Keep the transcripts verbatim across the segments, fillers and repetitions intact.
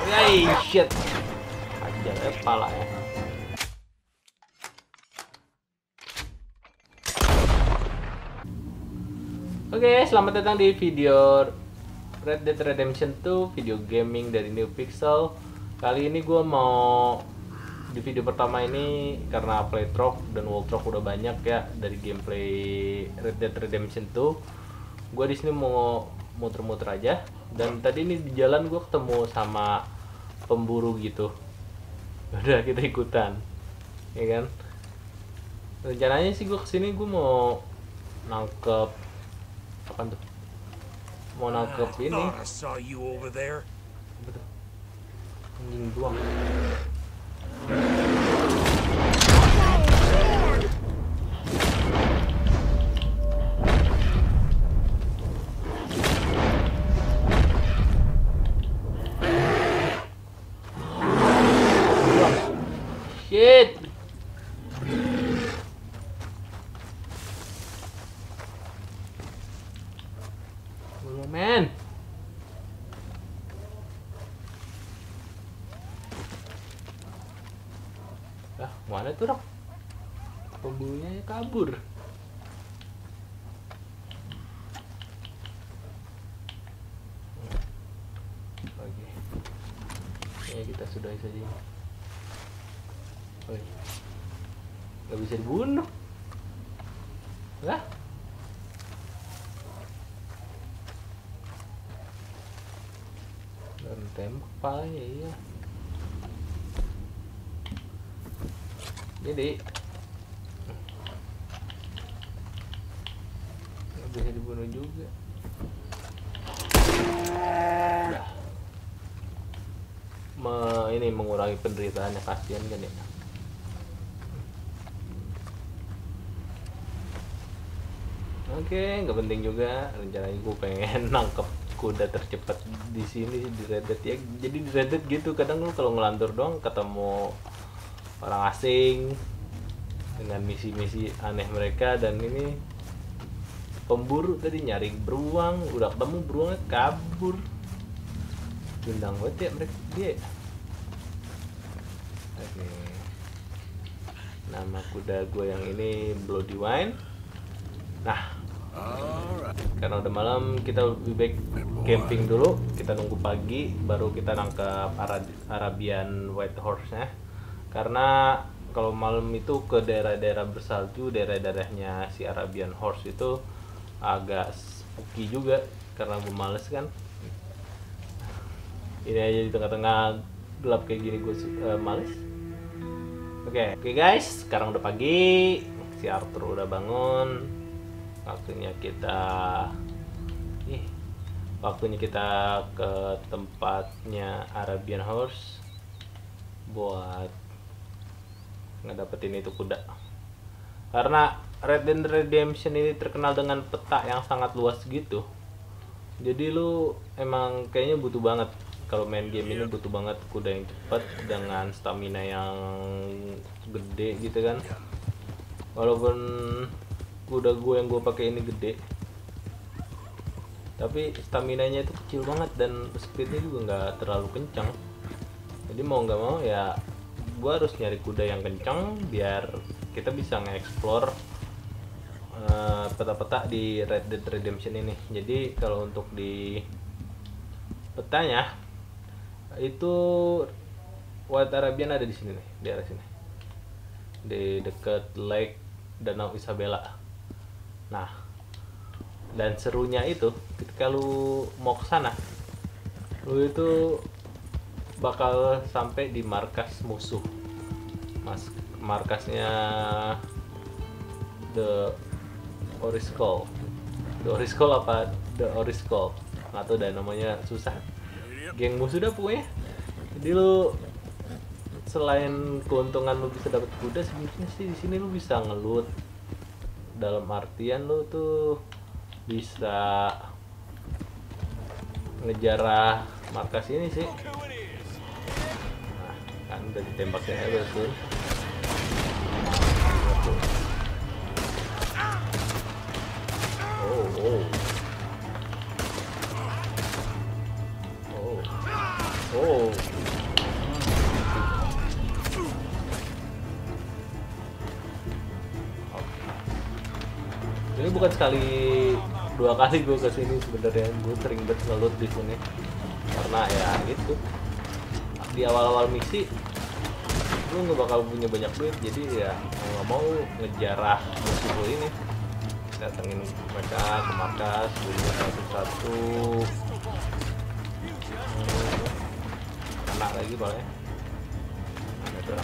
Hey shit. Aja ya pala ya. Oke, selamat datang di video Red Dead Redemption dua, video gaming dari New Pixel. Kali ini gue mau di video pertama ini karena playthrough dan walkthrough udah banyak ya dari gameplay Red Dead Redemption dua. Gue di sini mau muter-muter aja. Dan tadi ini di jalan gue ketemu sama pemburu gitu. Udah kita ikutan, ya kan? Rencananya sih gue kesini gue mau nangkep apa tuh? Mau nangkep ini. Betul. Anjing doang. Shit. Belum men. Ah, mana tuh dong? Pembunuhnya kabur. Oke. Ya kita sudahi saja. Oi. Gak bisa dibunuh. Lah? Dan tembak kepalanya, iya. Jadi gak bisa dibunuh juga. Me, ini mengurangi penderitaannya, kasihan kan ya. Oke, nggak penting juga. Rencananya gue pengen nangkep kuda tercepat di sini di Red Dead ya. Jadi di Red Dead gitu, kadang lu kalau ngelantur doang ketemu orang asing dengan misi-misi aneh mereka. Dan ini pemburu tadi nyari beruang, udah ketemu beruangnya kabur. Gendang banget ya mereka dia. Oke. Nama kuda gue yang ini Bloody Wine. Nah, karena udah malam, kita lebih baik camping dulu. Kita nunggu pagi, baru kita nangkep Arabian White Horse-nya. Karena kalau malam itu ke daerah-daerah bersalju, daerah-daerahnya si Arabian Horse itu agak spooky juga. Karena gue males kan. Ini aja di tengah-tengah gelap kayak gini gue uh, males. Oke, okay. Oke okay guys, sekarang udah pagi. Si Arthur udah bangun. Waktunya kita ih, waktunya kita ke tempatnya Arabian Horse buat ngedapetin itu kuda. Karena Red Dead Redemption ini terkenal dengan peta yang sangat luas gitu. Jadi lu emang kayaknya butuh banget kalau main game ini, butuh banget kuda yang cepat dengan stamina yang gede gitu kan. Walaupun kuda gue yang gue pakai ini gede, tapi stamina nya itu kecil banget dan speednya juga nggak terlalu kencang. Jadi mau nggak mau ya gue harus nyari kuda yang kencang biar kita bisa nge-explore uh, peta-peta di Red Dead Redemption ini. Jadi kalau untuk di petanya itu White Arabian ada di sini nih, di daerah sini, di dekat Lake Danau Isabella. Nah, dan serunya itu ketika lu mau ke sana, lu itu bakal sampai di markas musuh. Mas, markasnya The Oriscol. The Oriscol apa? The Oriscol. Nggak tahu dah namanya, susah. Geng musuh dah pokoknya. Jadi lu selain keuntungan lu bisa dapat kuda, sebenarnya sih di sini lu bisa ngelut. Dalam artian lu tuh bisa ngejarah markas ini sih. Nah, kan udah ditembaknya ya betul. Oh, oh. Oh. Oh. bukan sekali dua kali gue kesini sebenarnya, gue sering banget ngelut di sini karena ya gitu, di awal-awal misi lu nggak bakal punya banyak duit, jadi ya mau nggak mau ngejarah musuh ini, datengin mereka ke markas dulu satu-satu. Kena lagi boleh, ada tuh.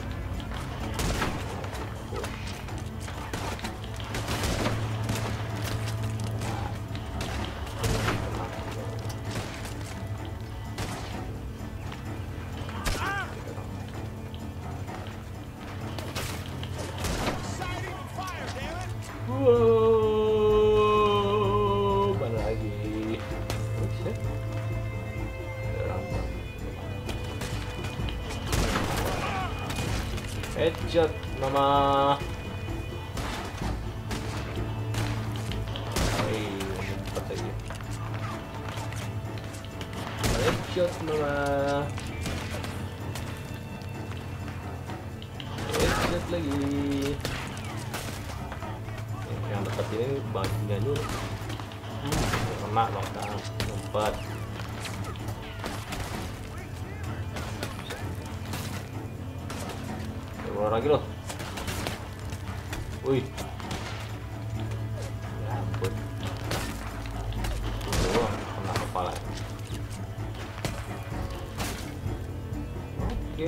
Wow, mana lagi? Buset. Ada orang. Headshot mama. Hei, cepat lagi. Headshot mama. Headshot lagi. Yang dekat ini bajunya dulu. Hmm, kena dong, empat. Keluar lagi loh. Wih. Ya ampun. Doang kena kepala. Oke.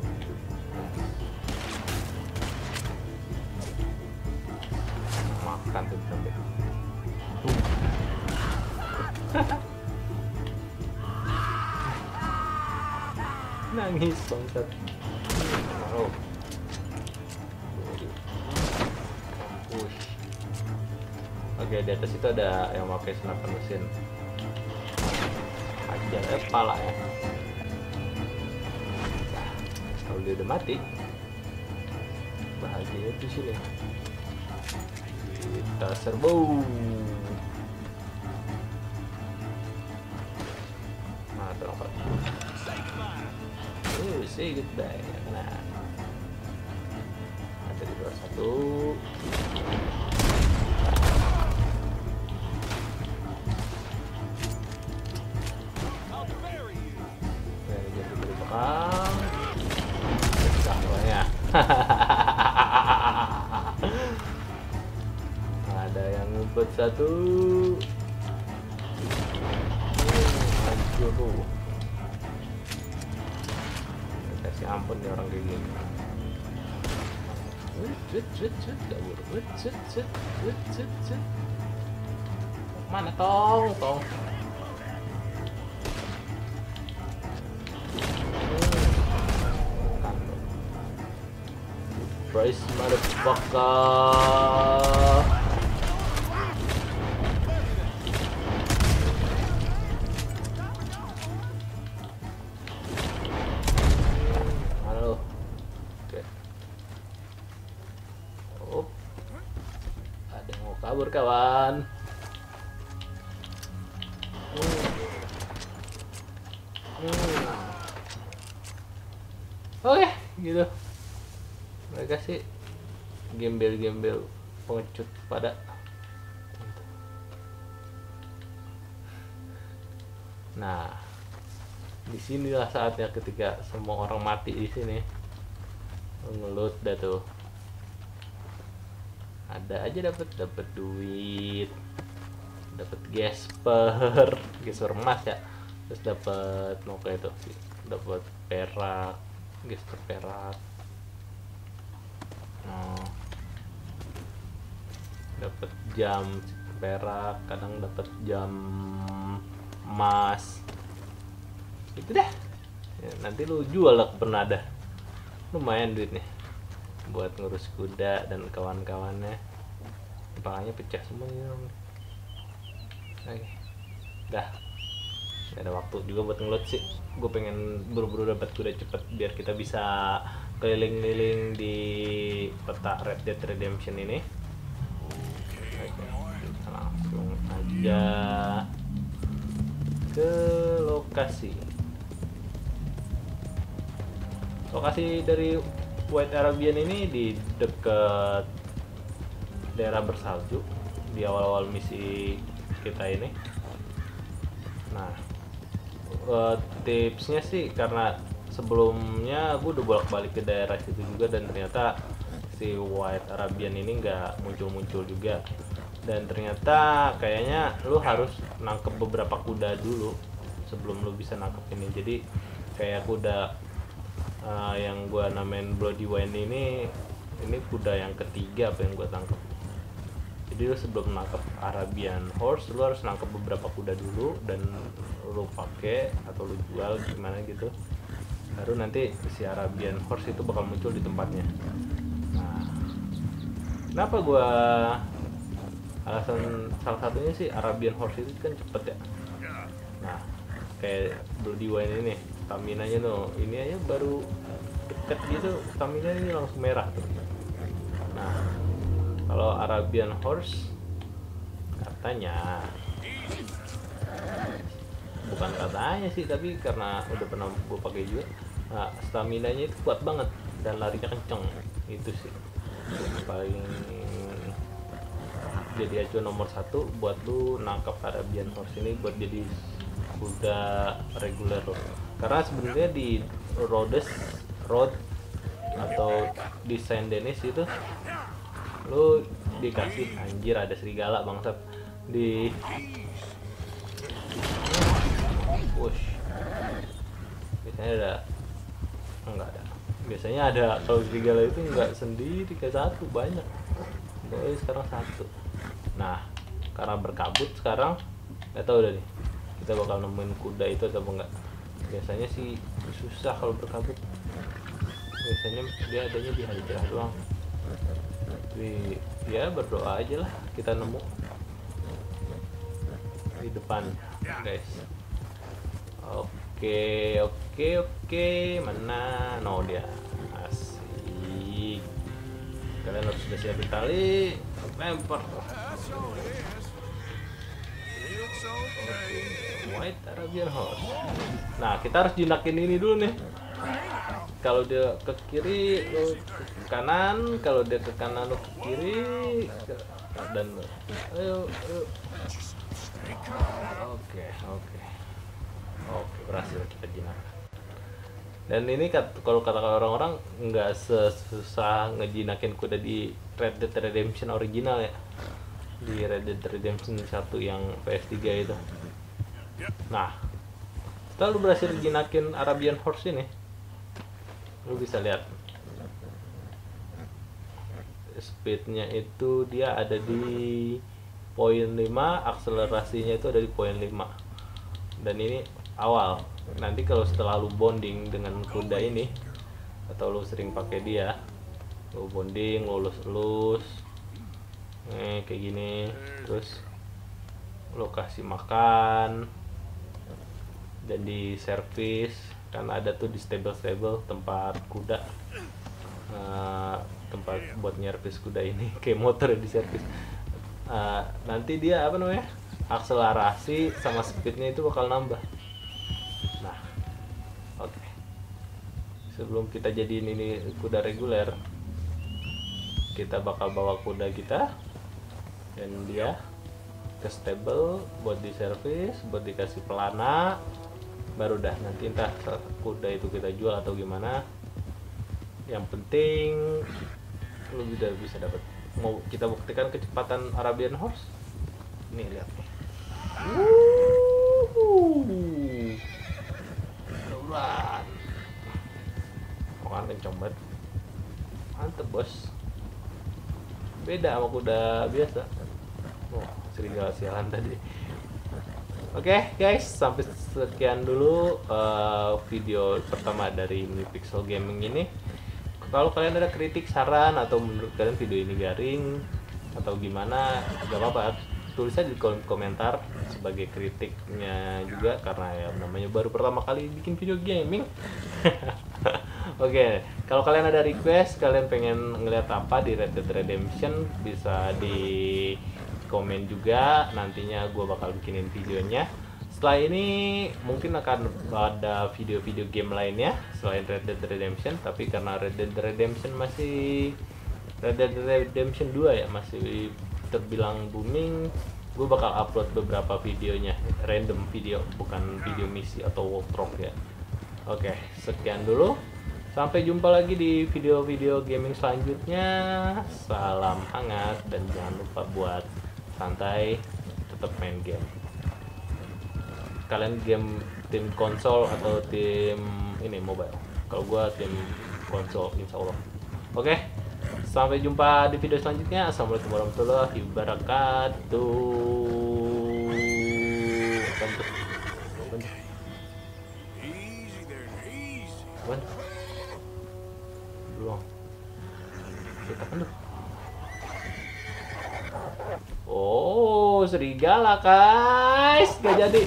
Makan tuh sampai. Nangis bangsat. Oh. Push. Oke, di atas itu ada yang pakai senapan mesin. Ajar eh pala ya. Nah, kalau dia udah mati, bahagianya di sini. Kita serbu. Nah, terangkat. Oh, say goodbye. Nah, ada di luar satu. Nah, jadi dari belakang. Cahwanya. Ada yang ngumpet satu. Hancur tuh. Kasih ampun nih orang kayak gini. Cet cet cet kabur. Cet cet cet cet cet. Mana tong tong? Price motherfucker. Kabur kawan. Hmm. Hmm. Oke, gitu. Mereka sih gembel-gembel pengecut pada. Nah, disinilah saatnya ketika semua orang mati di sini. Ngelut dah tuh. Ada aja dapat dapat duit, dapat gesper, gesper emas ya, terus dapat mau kayak itu sih, dapat perak, gesper perak, oh, dapat jam perak, kadang dapat jam emas, itu deh. Ya, nanti lu jual lah ke Bernada, lumayan duitnya buat ngurus kuda dan kawan-kawannya. Palanya pecah semua ya. Oke, dah gak ada waktu juga buat ngeload sih. Gue pengen buru-buru dapat kuda cepet biar kita bisa keliling-keliling di peta Red Dead Redemption ini. Oke, kita langsung aja ke lokasi lokasi dari White Arabian ini di dekat daerah bersalju. di awal-awal misi kita ini. Nah, uh, tipsnya sih karena sebelumnya gue udah bolak-balik ke daerah situ juga dan ternyata si White Arabian ini nggak muncul-muncul juga, dan ternyata kayaknya lu harus nangkep beberapa kuda dulu sebelum lu bisa nangkep ini. Jadi kayak kuda uh, yang gue namain Bloody Wine ini ini kuda yang ketiga apa yang gue tangkap. Jadi lu sebelum nangkep Arabian Horse lu harus nangkep beberapa kuda dulu dan lu pakai atau lu jual gimana gitu, baru nanti si Arabian Horse itu bakal muncul di tempatnya. Nah, kenapa gua alasan salah satunya sih Arabian Horse itu kan cepet ya. Nah, kayak Bloody Wine ini stamina-nya tuh ini aja baru deket gitu stamina ini langsung merah tuh. Nah, kalau Arabian Horse katanya, bukan katanya sih tapi karena udah pernah gue pakai juga, nah, stamina-nya itu kuat banget dan larinya kenceng. Itu sih paling jadi acuan nomor satu buat lu nangkap Arabian Horse ini buat jadi kuda reguler lo. Karena sebenarnya di Rhodes Road atau di Saint Denis itu lu dikasih, anjir ada serigala bangsat di push. Biasanya ada, enggak ada. Biasanya ada, kalau serigala itu enggak sendiri kayak satu, banyak. Jadi sekarang satu. Nah, karena berkabut sekarang, nggak tahu udah nih. Kita bakal nemuin kuda itu atau enggak. Biasanya sih susah kalau berkabut. Biasanya dia adanya di hari cerah doang. Tapi ya berdoa aja lah kita nemu di depan, guys. Oke, oke, oke. Mana? No, dia. Asik. Kalian harus sudah siapin tali. Lempar. White Arabian Horse. Nah, kita harus jinakin ini dulu nih. Kalau dia ke kiri, lo ke kanan. Kalau dia ke kanan, lo ke kiri. Dan ayo, ayo. Oke, oke. Oke, berhasil kita jinakan. Dan ini kalau kata orang-orang nggak sesusah ngejinakin kuda di Red Dead Redemption original ya. Di Red Dead Redemption satu yang P S tiga itu. Nah, setelah lu berhasil jinakin Arabian Horse ini, lu bisa lihat speednya itu dia ada di poin lima, akselerasinya itu ada di poin lima. Dan ini awal. Nanti kalau setelah lu bonding dengan kuda ini atau lu sering pakai dia, lu bonding, lu lulus-lulus eh, kayak gini, terus lu kasih makan dan di servis, kan ada tuh di stable-stable tempat kuda, uh, tempat buat nyervis kuda ini kayak motor di servis. Uh, nanti dia apa namanya, akselerasi sama speednya itu bakal nambah. Nah, oke. Okay. Sebelum kita jadiin ini kuda reguler, kita bakal bawa kuda kita dan dia ke stable buat di servis, buat dikasih pelana, baru dah nanti entah kuda itu kita jual atau gimana. Yang penting lu udah bisa dapat. Mau kita buktikan kecepatan Arabian Horse? Nih lihat nih. Wuh. Pelan. Orang kenceng banget. Mantep bos. Beda sama kuda biasa. Oh, serigala sialan tadi. Oke okay, guys, sampai sekian dulu uh, video pertama dari MiPixel Gaming ini. Kalau kalian ada kritik, saran, atau menurut kalian video ini garing atau gimana, gak apa-apa, tulis aja di kolom komentar sebagai kritiknya juga, karena ya namanya baru pertama kali bikin video gaming. Oke, okay. Kalau kalian ada request, kalian pengen ngeliat apa di Red Dead Redemption, bisa di komen juga, nantinya gue bakal bikinin videonya. Setelah ini mungkin akan ada video-video game lainnya selain Red Dead Redemption, tapi karena Red Dead Redemption masih Red Dead Redemption dua ya, masih terbilang booming, gue bakal upload beberapa videonya, random video, bukan video misi atau walkthrough ya. Oke, sekian dulu. Sampai jumpa lagi di video-video gaming selanjutnya. Salam hangat dan jangan lupa buat santai, tetap main game. Kalian game tim konsol atau tim ini mobile? Kalau gua tim konsol, insya Allah. Oke, sampai jumpa di video selanjutnya. Assalamualaikum warahmatullahi wabarakatuh. Bantu, bantu, bantu. Belum. Kita kan tuh. Oh, serigala guys, gak jadi.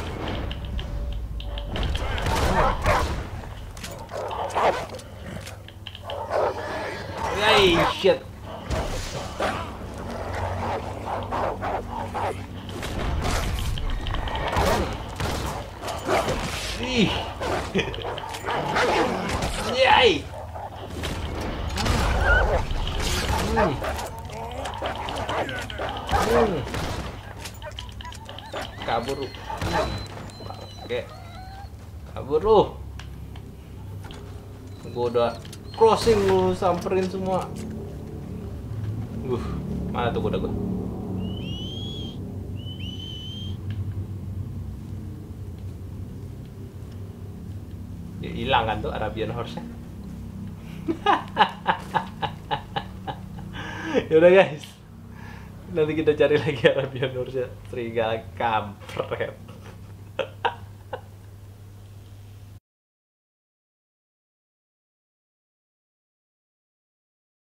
Hey, shit. Ih. Yay. Hmm. Hmm. Kabur lu. Oke. Kabur lu. Gua udah crossing, lu samperin semua. Uh, mana tuh kuda gua? Ya hilang kan tuh Arabian horse-nya. Yaudah guys, nanti kita cari lagi Arabian horse-nya, serigala kampret.